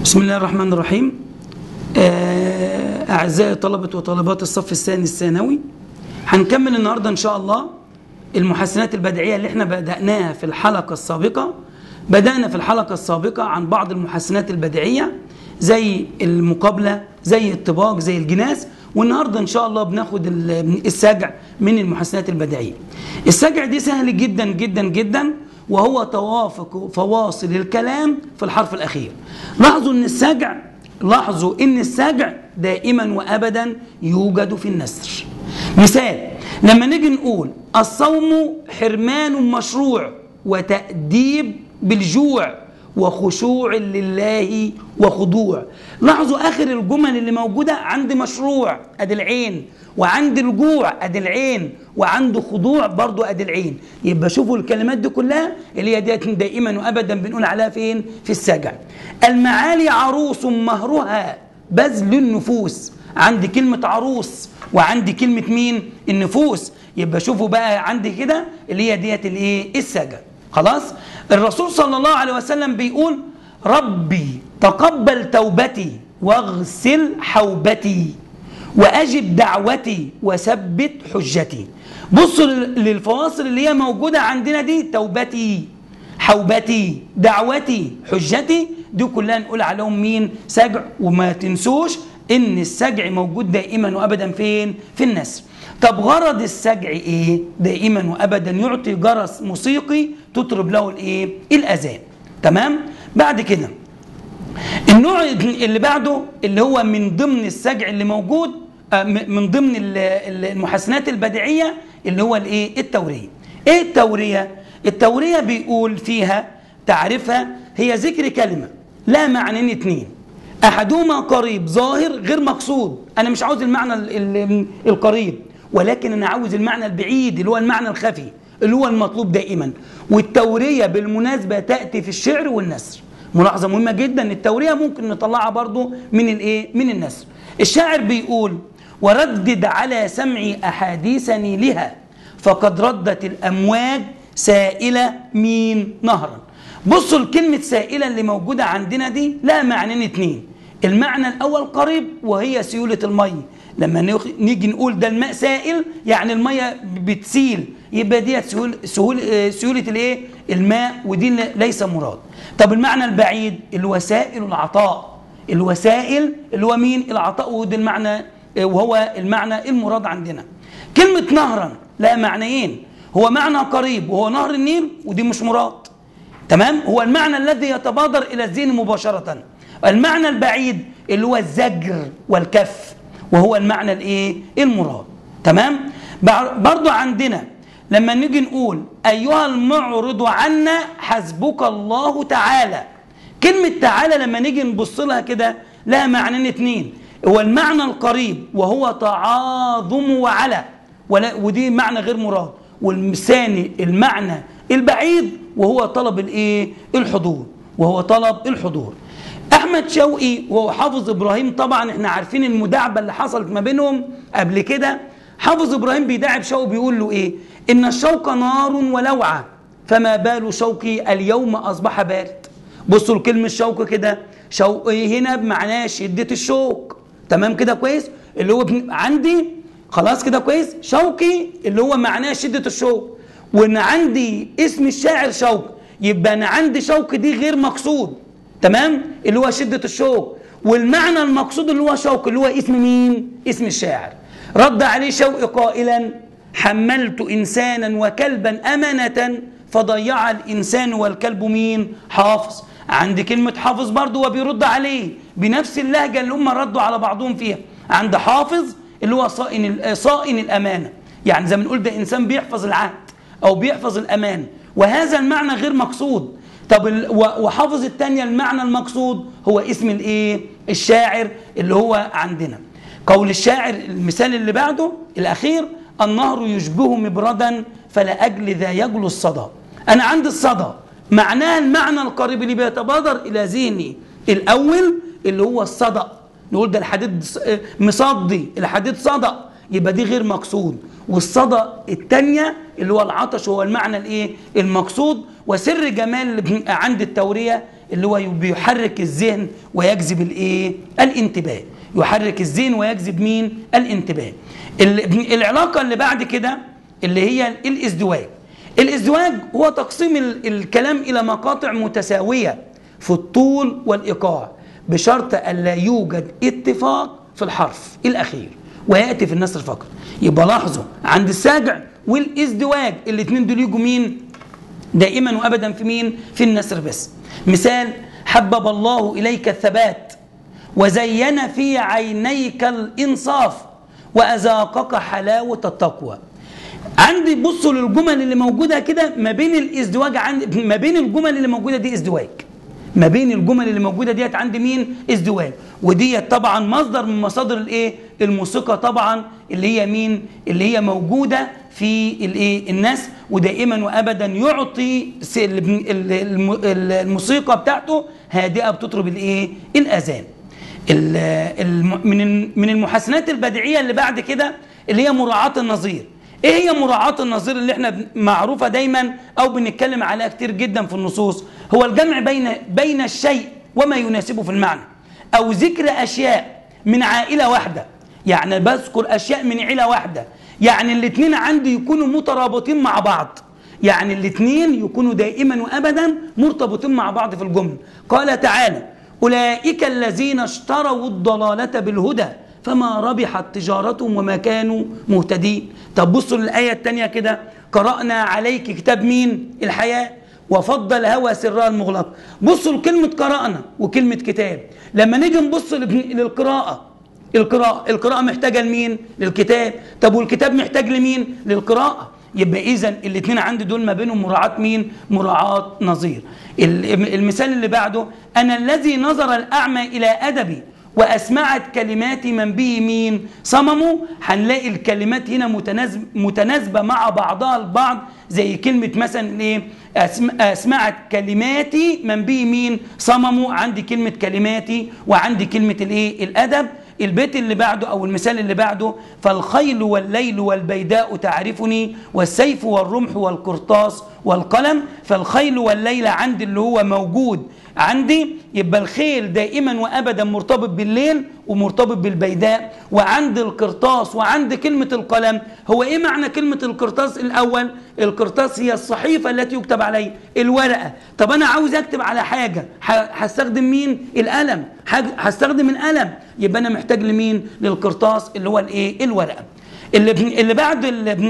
بسم الله الرحمن الرحيم. أعزائي طلبة وطالبات الصف الثاني الثانوي، هنكمل النهاردة إن شاء الله المحسنات البديعية اللي احنا بدأناها في الحلقة السابقة. بدأنا في الحلقة السابقة عن بعض المحسنات البديعية زي المقابلة، زي الطباق، زي الجناس، والنهاردة إن شاء الله بناخد السجع من المحسنات البديعية. السجع دي سهل جدا جدا جدا، وهو توافق فواصل الكلام في الحرف الأخير. لاحظوا إن السجع دائما وأبدا يوجد في النثر. مثال، لما نيجي نقول الصوم حرمان مشروع وتأديب بالجوع وخشوع لله وخضوع. لاحظوا آخر الجمل اللي موجودة: عند مشروع أدي العين، وعند الجوع أدي العين، وعند خضوع برضو أدي العين. يبقى شوفوا الكلمات دي كلها اللي هي دائما وأبدا بنقول عليها فين؟ في السجع. المعالي عروس مهرها بذل النفوس. عندي كلمة عروس وعندي كلمة مين؟ النفوس. يبقى شوفوا بقى عندي كده اللي هي ديت الايه؟ السجع. خلاص؟ الرسول صلى الله عليه وسلم بيقول: ربي تقبل توبتي واغسل حوبتي وأجب دعوتي وثبت حجتي. بصوا للفواصل اللي هي موجودة عندنا دي: توبتي، حوبتي، دعوتي، حجتي، دي كلها نقول عليهم مين؟ سجع. وما تنسوش إن السجع موجود دائما وأبدا فين؟ في النثر. طب غرض السجع إيه؟ دائما وأبدا يعطي جرس موسيقي تطرب له الإيه؟ الأذان. تمام؟ بعد كده النوع اللي بعده اللي هو من ضمن السجع اللي موجود من ضمن المحسنات البديعية اللي هو الايه؟ التورية. ايه التورية؟ التورية بيقول فيها تعرفها: هي ذكر كلمة لا معنيين اتنين، احدهما قريب ظاهر غير مقصود. انا مش عاوز المعنى القريب، ولكن انا عاوز المعنى البعيد اللي هو المعنى الخفي اللي هو المطلوب دائما. والتورية بالمناسبة تأتي في الشعر والنثر. ملاحظة مهمة جدا، التورية ممكن نطلعها برضو من الايه؟ من النثر. الشاعر بيقول: وردد على سمعي أحاديثني لها فقد ردت الأمواج سائلة مين؟ نهرا. بصوا الكلمة سائلة اللي موجودة عندنا دي لها معنيين اتنين. المعنى الأول قريب وهي سيولة المية. لما نيجي نقول ده الماء سائل يعني المية بتسيل، يبقى دي سيولة الايه؟ الماء، ودي ليس مراد. طب المعنى البعيد اللي هو سائل العطاء، الوسائل اللي هو مين؟ العطاء، وده المعنى وهو المعنى المراد عندنا. كلمة نهرا لها معنيين، هو معنى قريب وهو نهر النيل، ودي مش مراد. تمام؟ هو المعنى الذي يتبادر إلى الذهن مباشرة. المعنى البعيد اللي هو الزجر والكف، وهو المعنى الايه؟ المراد. تمام؟ برضو عندنا لما نيجي نقول: أيها المعرض عنا حسبك الله تعالى. كلمة تعالى لما نيجي نبص لها كده لها معنيين اتنين. هو المعنى القريب وهو تعاظم وعلى، ودي معنى غير مراد. والثاني المعنى البعيد وهو طلب الايه؟ الحضور، وهو طلب الحضور. احمد شوقي وهو حافظ ابراهيم، طبعا احنا عارفين المداعبه اللي حصلت ما بينهم قبل كده. حافظ ابراهيم بيداعب شوقي بيقول له ايه؟ ان الشوق نار ولوعه فما بال شوقي اليوم اصبح بارد. بصوا الكلمه الشوق كده، شوق هنا بمعناه شده الشوق. تمام كده كويس؟ اللي هو عندي خلاص كده كويس، شوقي اللي هو معناه شده الشوق، وان عندي اسم الشاعر شوق، يبقى انا عندي شوق دي غير مقصود. تمام؟ اللي هو شده الشوق، والمعنى المقصود اللي هو شوق اللي هو اسم مين؟ اسم الشاعر. رد عليه شوقي قائلا: حملت إنسانا وكلبا أمانة فضيع الإنسان والكلب مين؟ حافظ. عند كلمة حافظ برضو وبيرد عليه بنفس اللهجة اللي هم ردوا على بعضهم فيها. عند حافظ اللي هو صائن الأمانة، يعني زي ما نقول ده إنسان بيحفظ العهد أو بيحفظ الأمان، وهذا المعنى غير مقصود. طب وحافظ الثانية المعنى المقصود هو اسم الايه؟ الشاعر اللي هو عندنا. قول الشاعر المثال اللي بعده الأخير: النهر يشبه مبردا فلأجل ذا يجلو الصدى. أنا عندي الصدى معناها المعنى القريب اللي بيتبادر إلى ذهني الأول اللي هو الصدى. نقول ده الحديد مصدي، الحديد صدى، يبقى دي غير مقصود. والصدى الثانية اللي هو العطش هو المعنى الايه؟ المقصود. وسر جمال عند التورية اللي هو بيحرك الذهن ويجذب الايه؟ الانتباه. يحرك الذهن ويجذب مين؟ الانتباه. العلاقة اللي بعد كده اللي هي الازدواج. الازدواج هو تقسيم الكلام إلى مقاطع متساوية في الطول والإيقاع بشرط ألا يوجد اتفاق في الحرف الأخير ويأتي في النثر فقط. يبقى لاحظوا عند السجع والازدواج الاثنين دول يجوا مين؟ دائما وأبدا في مين؟ في النثر بس. مثال: حبب الله إليك الثبات وزين في عينيك الإنصاف وأذاقك حلاوة التقوى. عندي بصوا للجمل اللي موجودة كده ما بين الازدواج، ما بين الجمل اللي موجودة دي ازدواج، ما بين الجمل اللي موجودة ديت عند مين؟ ازدواج. وديت طبعا مصدر من مصادر الايه؟ الموسيقى طبعا، اللي هي مين؟ اللي هي موجودة في الايه؟ النثر. ودائما وابدا يعطي الموسيقى بتاعته هادئة بتطرب الايه؟ الاذان. من المحسنات البديعية اللي بعد كده اللي هي مراعاة النظير. ايه هي مراعاة النظير اللي احنا معروفة دايما او بنتكلم عليها كتير جدا في النصوص؟ هو الجمع بين الشيء وما يناسبه في المعنى، او ذكر اشياء من عائلة واحدة. يعني بذكر اشياء من عيلة واحدة، يعني الاثنين عندي يكونوا مترابطين مع بعض، يعني الاثنين يكونوا دائما وابدا مرتبطين مع بعض في الجملة. قال تعالى: أولئك الذين اشتروا الضلالة بالهدى فما ربحت تجارتهم وما كانوا مهتدين. طب بصوا للآية الثانية كده: قرأنا عليك كتاب مين؟ الحياة وفضل هوى سرها المغلق. بصوا لكلمة قرأنا وكلمة كتاب. لما نيجي نبص للقراءة، القراءة محتاجة لمين؟ للكتاب. طب والكتاب محتاج لمين؟ للقراءة. يبقى إذن الاثنين عندي دول ما بينهم مراعاة مين؟ مراعاة نظير. المثال اللي بعده: أنا الذي نظر الأعمى إلى أدبي وأسمعت كلمات من به مين؟ صمموا. هنلاقي الكلمات هنا متناسبة مع بعضها البعض، زي كلمة مثلا إيه؟ أسمعت كلماتي من به مين؟ صمموا. عندي كلمة كلماتي وعندي كلمة الإيه؟ الأدب. البيت اللي بعده أو المثال اللي بعده: فالخيل والليل والبيداء تعرفني والسيف والرمح والقرطاس والقلم. فالخيل والليل عندي اللي هو موجود عندي، يبقى الخيل دائما وأبدا مرتبط بالليل ومرتبط بالبيداء. وعند القرطاس وعند كلمة القلم. هو إيه معنى كلمة القرطاس الأول؟ القرطاس هي الصحيفة التي يكتب عليها، الورقة. طب أنا عاوز أكتب على حاجة، هستخدم مين؟ القلم. هستخدم القلم، يبقى أنا محتاج لمين؟ للقرطاس اللي هو الإيه؟ الورقة. اللي بعد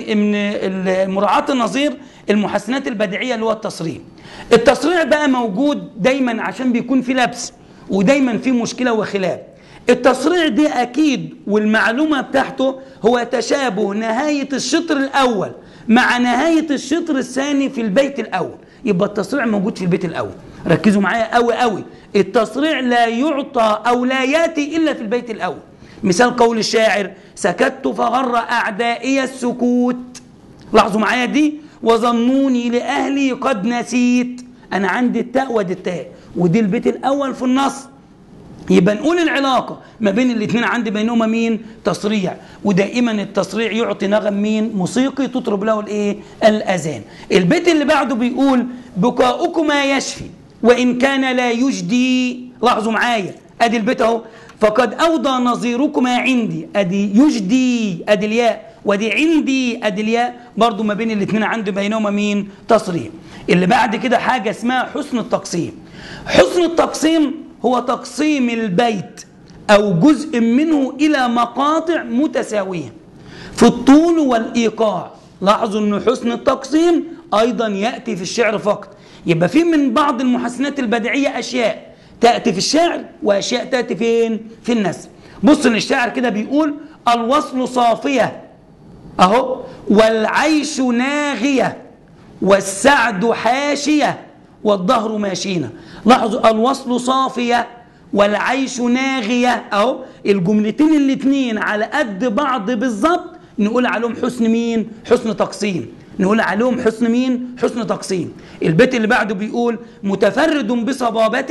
من مراعاة النظير المحسنات البديعية اللي هو التصريع. التصريع بقى موجود دايما عشان بيكون في لبس ودايما في مشكلة وخلاف. التصريع دي أكيد والمعلومة بتاعته هو تشابه نهاية الشطر الأول مع نهاية الشطر الثاني في البيت الأول. يبقى التصريع موجود في البيت الأول. ركزوا معايا قوي قوي. التصريع لا يعطى أو لا يأتي إلا في البيت الأول. مثال قول الشاعر: سكت فغر أعدائي السكوت. لاحظوا معايا دي: وظنوني لأهلي قد نسيت. أنا عندي التاء ودي التاء ودي البيت الأول في النص. يبقى نقول العلاقة ما بين الاثنين عندي بينهما مين؟ تصريع. ودائما التصريع يعطي نغم مين؟ موسيقي تطرب له الايه؟ الأذان. البيت اللي بعده بيقول: بكاؤكما يشفي وإن كان لا يجدي. لاحظوا معايا ادي البيت اهو: فقد أوضى نظيركما عندي. ادي يجدي ادي الياء، ودي عندي ادي الياء. برضو ما بين الاثنين عندي بينهما مين؟ تصريع. اللي بعد كده حاجة اسمها حسن التقسيم. حسن التقسيم هو تقسيم البيت أو جزء منه إلى مقاطع متساوية في الطول والإيقاع. لاحظوا أن حسن التقسيم أيضا يأتي في الشعر فقط. يبقى في من بعض المحسنات البديعية أشياء تأتي في الشعر وأشياء تأتي فين؟ في النثر. بص للشاعر كده بيقول: الوصل صافية أهو، والعيش ناغية، والسعد حاشية، والظهر ماشينا. لاحظوا الوصل صافية والعيش ناغية اهو. الجملتين الاثنين على قد بعض بالظبط، نقول عليهم حسن مين؟ حسن تقسيم. نقول عليهم حسن مين؟ حسن تقسيم. البيت اللي بعده بيقول: متفرد بصبابتي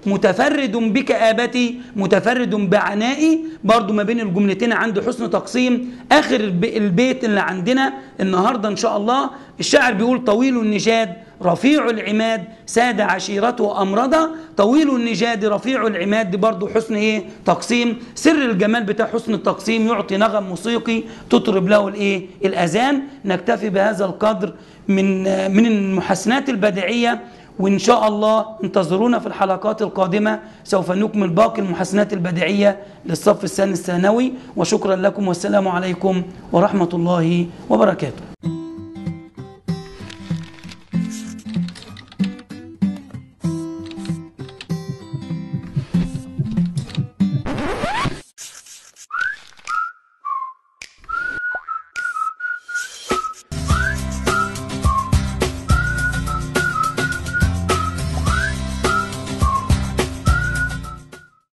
متفرد بكآبتي متفرد بعنائي، برضو ما بين الجملتين عنده حسن تقسيم. آخر البيت اللي عندنا النهاردة إن شاء الله الشاعر بيقول: طويل النجاد رفيع العماد ساد عشيرته أمرضة. طويل النجاد رفيع العماد دي برضو حسن ايه؟ تقسيم. سر الجمال بتاع حسن التقسيم يعطي نغم موسيقي تطرب له الايه؟ الأذان. نكتفي بهذا القدر من المحسنات البديعية، وإن شاء الله انتظرونا في الحلقات القادمة سوف نكمل باقي المحسنات البديعية للصف الثاني الثانوي. وشكرا لكم والسلام عليكم ورحمة الله وبركاته.